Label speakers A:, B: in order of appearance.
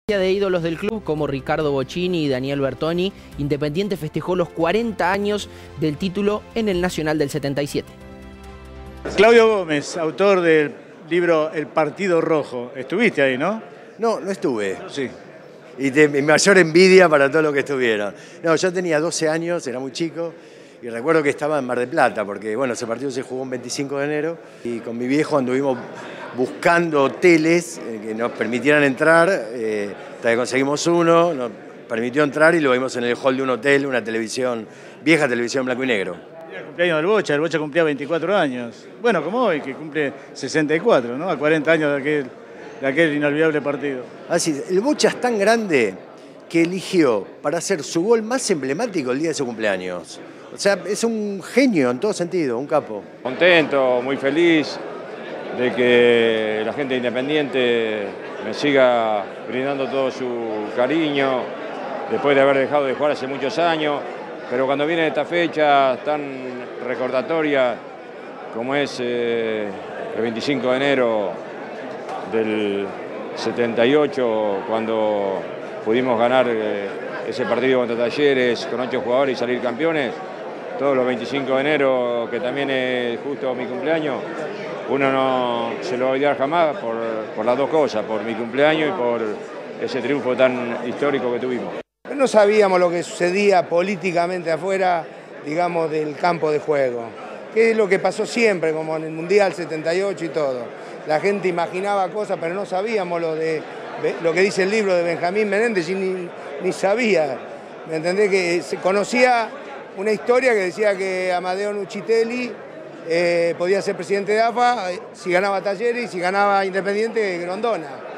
A: De ídolos del club como Ricardo Bocchini y Daniel Bertoni, Independiente festejó los 40 años del título en el Nacional del 77.
B: Claudio Gómez, autor del libro El Partido Rojo. ¿Estuviste ahí, no?
C: No, no estuve.
B: Sí.
C: Y mi mayor envidia para todos los que estuvieron. No, yo tenía 12 años, era muy chico, y recuerdo que estaba en Mar del Plata, porque bueno, ese partido se jugó un 25 de enero, y con mi viejo anduvimos buscando hoteles que nos permitieran entrar, hasta que conseguimos uno, nos permitió entrar y lo vimos en el hall de un hotel, una televisión, vieja televisión blanco y negro.
B: Era el cumpleaños del Bocha, el Bocha cumplía 24 años. Bueno, como hoy, que cumple 64, ¿no? A 40 años de aquel inolvidable partido.
C: Así, el Bocha es tan grande que eligió para hacer su gol más emblemático el día de su cumpleaños. O sea, es un genio en todo sentido, un capo.
D: Contento, muy feliz de que la gente Independiente me siga brindando todo su cariño, después de haber dejado de jugar hace muchos años, pero cuando viene esta fecha tan recordatoria como es el 25 de enero del 78, cuando pudimos ganar ese partido contra Talleres con 8 jugadores y salir campeones, todos los 25 de enero, que también es justo mi cumpleaños, uno no se lo va a olvidar jamás por las dos cosas, por mi cumpleaños y por ese triunfo tan histórico que tuvimos.
E: No sabíamos lo que sucedía políticamente afuera, digamos, del campo de juego, que es lo que pasó siempre, como en el Mundial 78 y todo. La gente imaginaba cosas, pero no sabíamos lo que dice el libro de Benjamín Menéndez, y ni sabía, ¿me entendés? Que se conocía una historia que decía que Amadeo Nuccitelli podía ser presidente de AFA si ganaba Talleres y si ganaba Independiente Grondona.